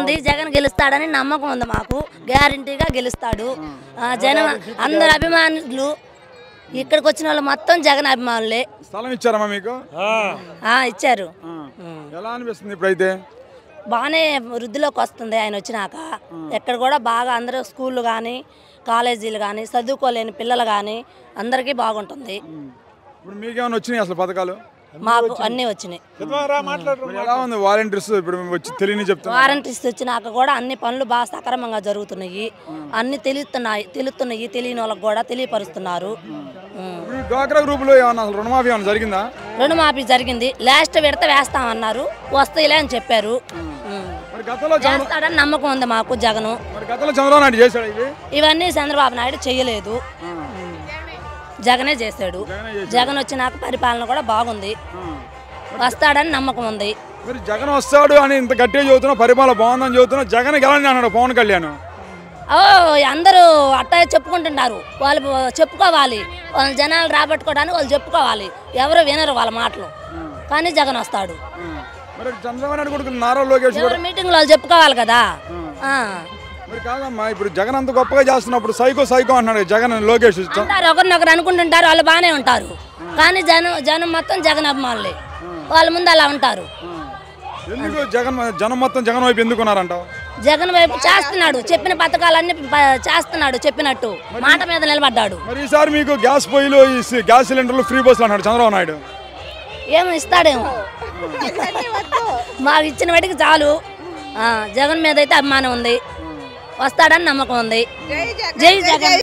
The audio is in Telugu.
ఉంది, జగన్ గెలుస్తాడని నమ్మకం ఉంది మాకు, గ్యారంటీగా గెలుస్తాడు. జనం అందరు అభిమానులు ఇక్కడికి వచ్చిన వాళ్ళు మొత్తం జగన్ అభిమానులే. స్థలం ఇచ్చారమ్మా మీకు? ఇచ్చారు. ఎలా అనిపిస్తుంది ఇప్పుడైతే? బాగానే వృద్ధిలోకి వస్తుంది ఆయన వచ్చినాక. ఎక్కడ కూడా బాగా అందరూ స్కూళ్ళు కానీ కాలేజీలు కానీ చదువుకోలేని పిల్లలు కానీ అందరికీ బాగుంటుంది. ఇప్పుడు మీకేమైనా వచ్చినాయి అసలు పథకాలు? మాకు అన్నీ వచ్చినాయి. ఎలా ఉంది వాలంటీర్స్ ఇప్పుడు వచ్చి తెలియని చెప్తున్నారు? వారంటీస్ వచ్చినాక కూడా అన్ని పనులు బాగా సక్రమంగా జరుగుతున్నాయి, అన్ని తెలుస్తున్నాయి, తెలియని వాళ్ళకి కూడా తెలియపరుస్తున్నారు. డ్వాక్రా గ్రూప్ లో ఏమన్నా రుణమాఫీ ఏమన్నా జరిగిందా? రుణమాఫీ జరిగింది, లాస్ట్ విడత వేస్తామన్నారు, వస్తాయిలే అని చెప్పారు. చేస్తాడని నమ్మకం ఉంది మాకు జగను. చంద్రబాబు నాయుడు చేశాడు ఇవన్నీ చంద్రబాబు నాయుడు చేయలేదు, జగనే చేశాడు. జగన్ వచ్చినాక పరిపాలన కూడా బాగుంది, వస్తాడని నమ్మకం ఉంది. మరి జగన్ వస్తాడు అని ఇంత గట్టిగా చదువుతున్నా, పరిపాలన బాగుందని చదువుతున్నా, జగన్ గెలని అన్నాడు పవన్ కళ్యాణ్. అందరూ అట్టా చెప్పుకుంటున్నారు, వాళ్ళు చెప్పుకోవాలి, వాళ్ళ జనాలు రాబట్టుకోవడానికి వాళ్ళు చెప్పుకోవాలి, ఎవరు వినరు వాళ్ళ మాటలు. కానీ జగన్ వస్తాడు. చంద్రబాబు నాయుడు కొడుకు నారా లోకేష్ మీటింగ్ వాళ్ళు చెప్పుకోవాలి కదా. మరి కాదమ్మా, ఇప్పుడు జగన్ అంత గొప్పగా చేస్తున్నప్పుడు సైకో సైకో అంటున్నాడు జగన్ లోకేష్. ఒకరినొకరు అనుకుంటుంటారు, వాళ్ళు బాగానే ఉంటారు, కానీ జనం మొత్తం జగన్ అభిమానులే, వాళ్ళ ముందు అలా ఉంటారు. ఎందుకు జనం మొత్తం జగన్ వైపు ఎందుకున్నారంటావు? జగన్ వైపు చేస్తున్నాడు, చెప్పిన పథకాలన్నీ చేస్తున్నాడు, చెప్పినట్టు మాట మీద నిలబడ్డాడు. మరి ఈసారి మీకు గ్యాస్ పొయ్యిలు, గ్యాస్ సిలిండర్లు ఫ్రీ బస్సులు అన్నాడు చంద్రబాబు నాయుడు. ఏమో ఇస్తాడేమో, మాకు ఇచ్చిన వాటికి చాలు. జగన్ మీద అయితే అభిమానం ఉంది, వస్తాడని నమ్మకం ఉంది. జై జగన్.